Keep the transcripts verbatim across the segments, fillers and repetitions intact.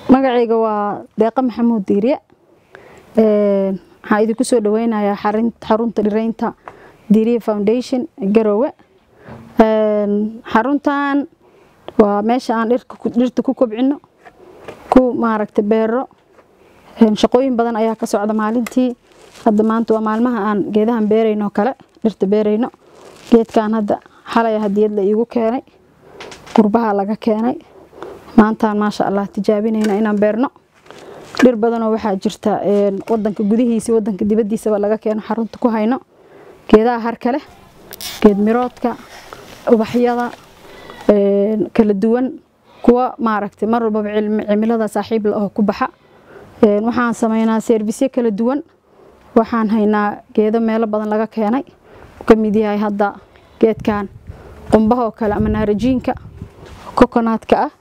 magacayga waa Deeqa Maxamuud Diiriye ee waxaan idinku soo dhaweynayaa xarunta dhiraynta Diiriye Foundation Garowe ee xaruntan waa meesha aan dhirta ku kobcino ku maaragtay beero shaqooyin badan ayaa ka socda maalintii hadda maanta waa maalmaha aan geedahan beerayno kale dhirta beerayno geedkan hadda xalay hadiyad la iigu keenay qurbaha laga keenay maanta ma sha Allah tijaabinayna inaan beerno dhir badan oo waxa jirta ee wadanka gudihiisa wadanka dibadiisa laga keeno xarunta ku hayno geedaha har kale geed miroodka ubaxyada ee kala duwan kuwa maaragtay mar walba cimilada saaxiib la ah ku baxa ee waxaan sameeynaa service kala duwan waxaan haynaa geedo meelo badan laga keenay kamid yahay hadda geedkan qumbaha kale ama naarajiinka coconut-ka ah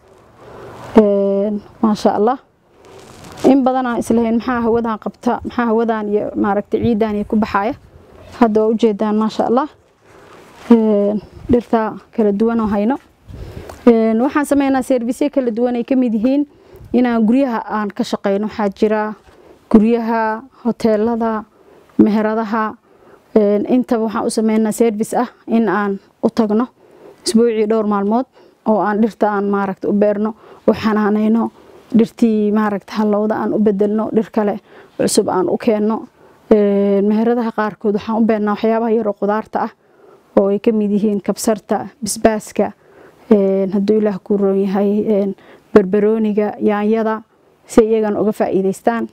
ee ma sha Allah in badan aan islahayn maxaa hawadan qabta maxaa hawadan iyo maaragtay ciidan ku baxaya hadda u jeedaan ma sha Allah ee dhirta kala duwan oo hayno ee waxaan sameeynaa service kala duwan ay kamid yihiin inaan guryaha aan ka shaqeyno waxa jira guryaha hoteelada meheradaha ee inta waxaan u sameeynaa service ah in aan u tagno isbuucii dhowr maalmood oo aan dhirta aan maaragtay u beerno oo xanaaneyno dhirtii maaragtay halowda aan u bedelno dhir kale cusub aan u keenno ee meheradaha qaar kood waxaan u beernaa waxyaabaha yar oo qudaarta ah oo ay kamid yihiin kabsarta bisbaaska ee haduu ilaah ku roon yahay ee barbarooniga yaanyada si iyagan uga faa'iideystaan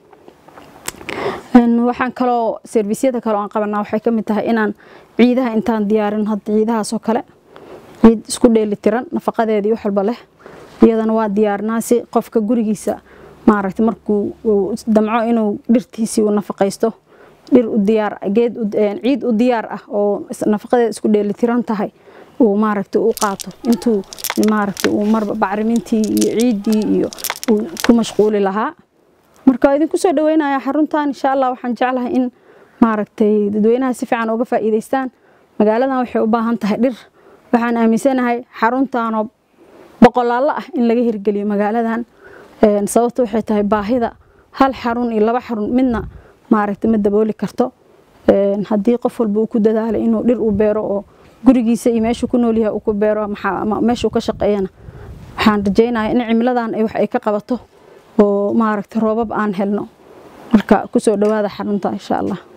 een waxaan kale serviceyada kale aan qabanaa waxay kamid tahay inaan ciidaha intaan diyaarin hadda ciidahaas oo kale ciid isku dheelitiran nafaqadeedii wax walba leh iyadana waa diyaarnaa si qofka gurigiisa maaragtay markuu damco inuu dhirtiisii uu nafaqaysto dhir u diyaar geed ciid u diyaar ah oo nafaqadeeda isku dheelitiran tahay uu maaragtay u qaato intuu maaragtay uu marba bacrimintii iyo ciidii iyo ku mashquuli lahaa marka idinku soo dhaweynayaa xaruntan insha Allah waxaan jeclahay in maaragtay dadweynaha si fiican uga faa'iideystaan magaaladan waxay u baahan tahay dhir waxaan aaminsanahay xaruntan oo boqolaal ah in laga hirgeliyo magaaladan ee sababtu waxay tahay baahida hal xarun iyo laba xarun midna maaragtay ma dabooli karto ee hadii qof walba uu ku dadaalo inuu dhir u beero oo gurigiisa iyo meesha ku nool yahay uu ku beero ama meesha uu ka shaqeeyana waxaan rajaynayaa in cimiladan ay wax ay ka qabato oo maaragtay roobab aan helno marka ku soo dhawaada xarunta insha Allah